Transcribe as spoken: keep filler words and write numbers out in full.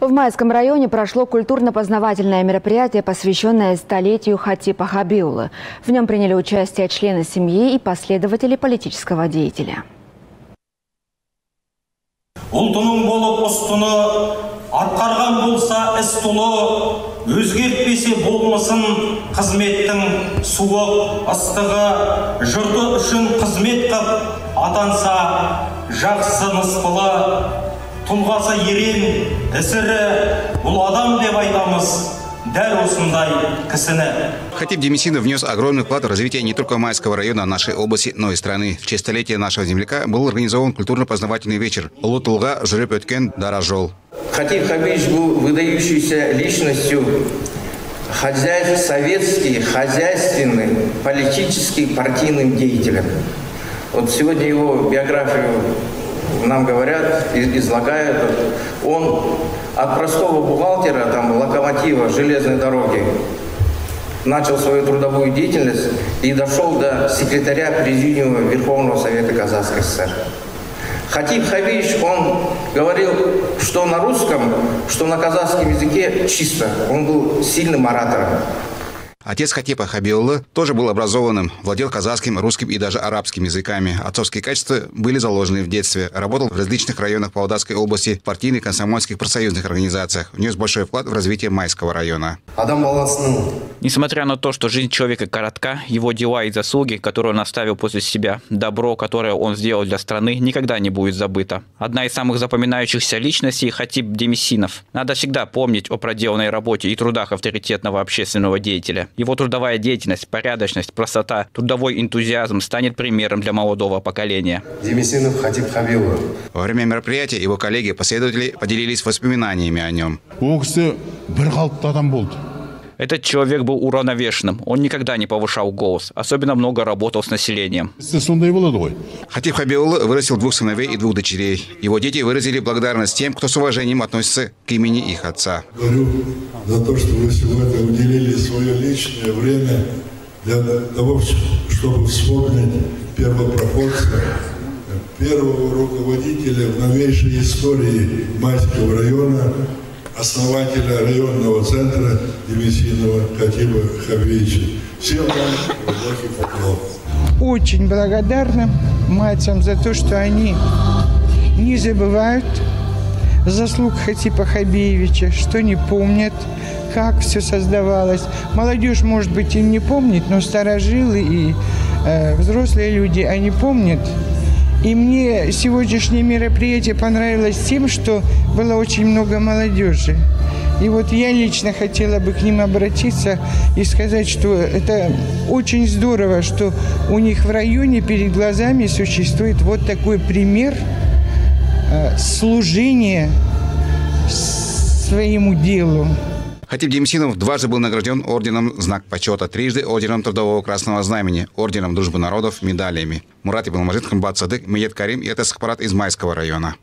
В Майском районе прошло культурно-познавательное мероприятие, посвященное столетию Хатипа Хабиулы. В нем приняли участие члены семьи и последователи политического деятеля. Ұлтының болып ұстыны, атқарған болса іс тұлы, өзгертпесе болмасын қызметтің суық ыстығы, жұрты үшін қызмет қып, атанса жақсы нысқылы, тұлғасы ерен, ісірі, бұл адам деп айтамыз. Хатип Демесинов внес огромный вклад в развитие не только Майского района, нашей области, но и страны. В честь столетия нашего земляка был организован культурно-познавательный вечер «Улы Тулга жүріп өткен дара жол». Хатип Хабиевич был выдающейся личностью, хозяйств, советский, хозяйственный, политический, партийным деятелем. Вот сегодня его биографию нам говорят, излагают. Он от простого бухгалтера, там, локомотива, железной дороги, начал свою трудовую деятельность и дошел до секретаря Президиума Верховного Совета Казахской ССР. Хатип Хабиевич, он говорил, что на русском, что на казахском языке чисто. Он был сильным оратором. Отец Хатипа Хабиулы тоже был образованным, владел казахским, русским и даже арабским языками. Отцовские качества были заложены в детстве. Работал в различных районах Павлодарской области, в партийных, комсомольских, профсоюзных организациях. Внес большой вклад в развитие Майского района. Несмотря на то, что жизнь человека коротка, его дела и заслуги, которые он оставил после себя, добро, которое он сделал для страны, никогда не будет забыто. Одна из самых запоминающихся личностей – Хатип Демесинов. Надо всегда помнить о проделанной работе и трудах авторитетного общественного деятеля. Его трудовая деятельность, порядочность, простота, трудовой энтузиазм станет примером для молодого поколения. Демесинов Хатип Хабиулы. Во время мероприятия его коллеги-последователи поделились воспоминаниями о нем. Этот человек был уравновешенным. Он никогда не повышал голос. Особенно много работал с населением. Хатип Хабиулы вырастил двух сыновей и двух дочерей. Его дети выразили благодарность тем, кто с уважением относится к имени их отца. Говорю за то, что вы сегодня уделили свое личное время для того, чтобы вспомнить первопроходца, первого руководителя в новейшей истории Майского района, основателя районного центра Демесинова Хатипа Хабиевича. Всем вам глубокий поклон. Очень благодарна мальцам за то, что они не забывают заслуг Хатипа Хабиевича, что не помнят, как все создавалось. Молодежь, может быть, и не помнит, но старожилы и э, взрослые люди, они помнят. И мне сегодняшнее мероприятие понравилось тем, что было очень много молодежи. И вот я лично хотела бы к ним обратиться и сказать, что это очень здорово, что у них в районе перед глазами существует вот такой пример служения своему делу. Хатип Демесинов дважды был награжден орденом «Знак почета», трижды орденом Трудового Красного Знамени, орденом Дружбы народов, медалями. Мурат Ибн Мажид, Хамбат Садык, Миет Карим и это Сахпарат из Майского района.